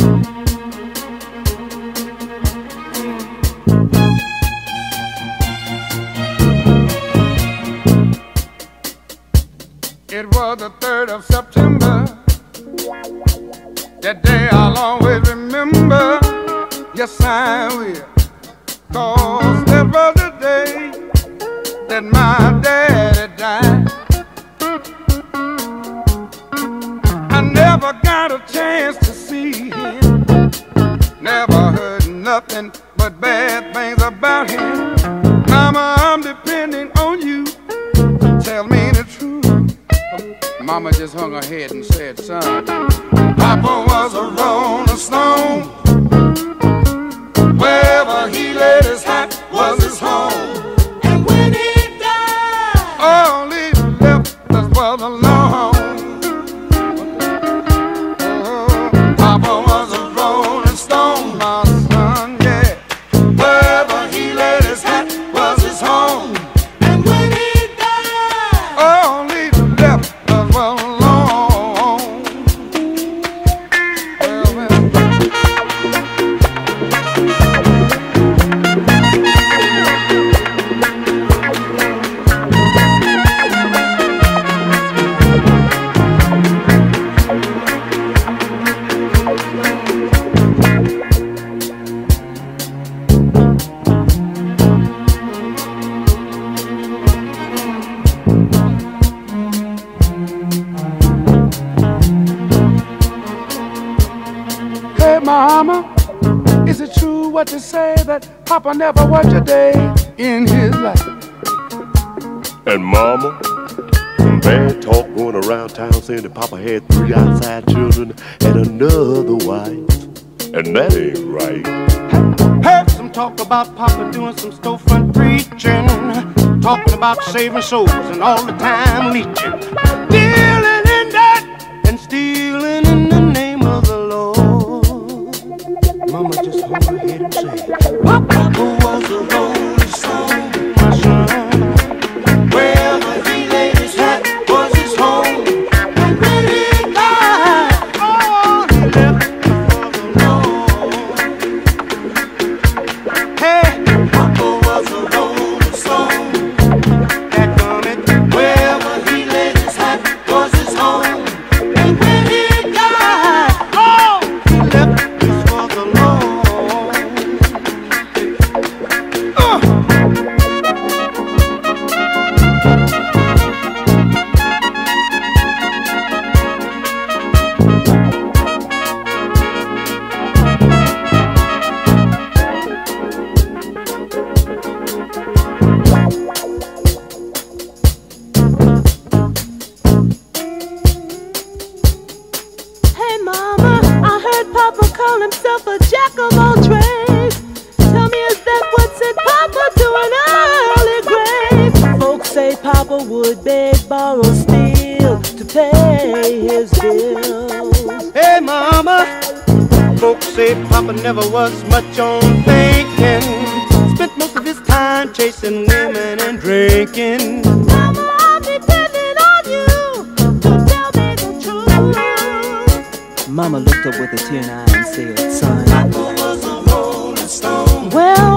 It was the 3rd of September. That day I'll always remember. Yes, I will. 'Cause that was the day that my daddy died. I never got a chance to see him. Never heard nothing but bad things about him. Mama, I'm depending on you. Tell me the truth. Mama just hung her head and said, son, Papa was a rolling stone. Wherever he laid his hat was his home. And when he died, all he left us was alone. Papa was a rolling stone, my son, yeah. Wherever he laid his hat was his home. And when he died, all he left us was alone. Hey mama, is it true what they say that Papa never worked a day in his life? And mama, some bad talk going around town saying that Papa had 3 outside children and another wife. And that ain't right. Heard some talk about Papa doing some storefront preaching, talking about saving souls and all the time leeching, dealing in that and stealing in the name of the Lord. Mama just hung her head and said, Papa was a rolling stone, my son. Wherever he laid his hat was his home. And when he died, all he left was alone. Hey, Papa was a rolling stone. That comment, wherever he laid his hat was his home. And when he died, all he left was alone. Hey mama, I heard Papa call himself a jack of all trades. Tell me, is that what sent Papa to an early grave? Folks say Papa would beg, borrow, steal to pay his bills. Hey mama, folks say Papa never was much on thinking. Spent most of his time chasing women and drinking. Mama, I'm depending on you to tell me the truth. Mama looked up with a tear in her eye and said, son, Papa was a rolling stone. Well,